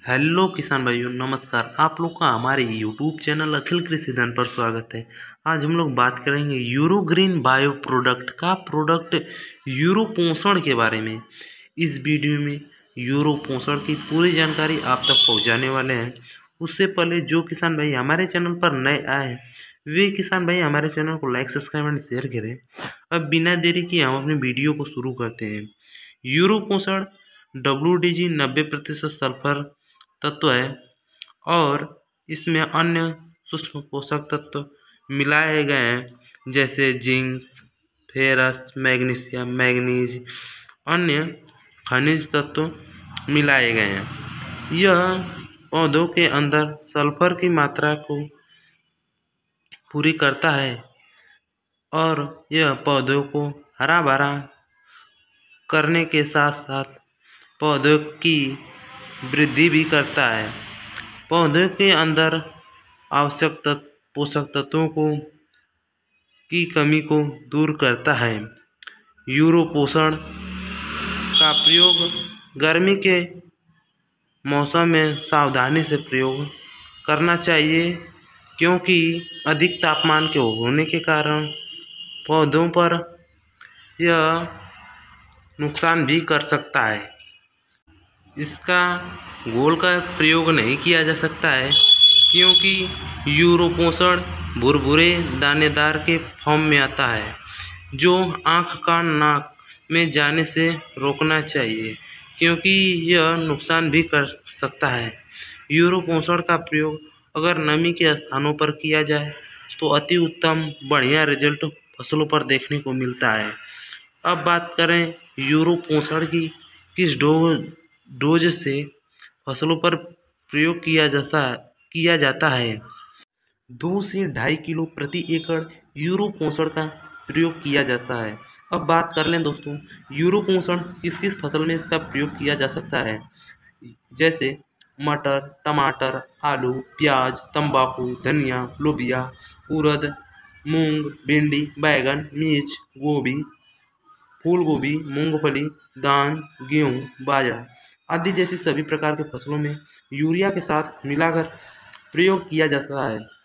Hello किसान भाइयों, नमस्कार। आप लोग का हमारे यूट्यूब चैनल अखिल कृषि धन पर स्वागत है। आज हम लोग बात करेंगे Euro green bio product Euro पोषण के बारे में। इस वीडियो में यूरो पोषण की पूरी जानकारी आप तक पहुंचाने वाले हैं। उससे पहले जो किसान भाई हमारे चैनल पर नए आए हैं, वे किसान भाई हमारे चैनल को लाइक, सब्सक्राइब एंड शेयर करें। अब बिना देरी किए हम अपनी वीडियो को शुरू करते हैं। यूरो पोषण WDG 90% सल्फर तत्व है और इसमें अन्य सूक्ष्म पोषक तत्व मिलाए गए हैं, जैसे जिंक, फेरस, मैग्नीशियम, मैग्नीज, अन्य खनिज तत्व मिलाए गए हैं। यह पौधों के अंदर सल्फर की मात्रा को पूरी करता है और यह पौधों को हरा भरा करने के साथ साथ पौधों की वृद्धि भी करता है। पौधे के अंदर आवश्यक पोषक तत्वों की कमी को दूर करता है। यूरो पोषण का प्रयोग गर्मी के मौसम में सावधानी से प्रयोग करना चाहिए, क्योंकि अधिक तापमान के होने के कारण पौधों पर यह नुकसान भी कर सकता है। इसका घोल का प्रयोग नहीं किया जा सकता है, क्योंकि यूरो पोषण भुरभुरे दानेदार के फॉर्म में आता है, जो आँख कान नाक में जाने से रोकना चाहिए, क्योंकि यह नुकसान भी कर सकता है। यूरो पोषण का प्रयोग अगर नमी के स्थानों पर किया जाए तो अति उत्तम बढ़िया रिजल्ट फसलों पर देखने को मिलता है। अब बात करें यूरो पोषण की किस डोज से फसलों पर प्रयोग किया जाता है। 2 से 2.5 किलो प्रति एकड़ यूरो पोषण का प्रयोग किया जाता है। अब बात कर लें दोस्तों, यूरो पोषण किस किस फसल में इसका प्रयोग किया जा सकता है, जैसे मटर, टमाटर, आलू, प्याज, तंबाकू, धनिया, लोबिया, उड़द, मूंग, भिंडी, बैगन, मिर्च, गोभी, फूल गोभी, मूंगफली, धान, गेहूँ, बाजरा आदि जैसी सभी प्रकार के फसलों में यूरिया के साथ मिलाकर प्रयोग किया जाता है।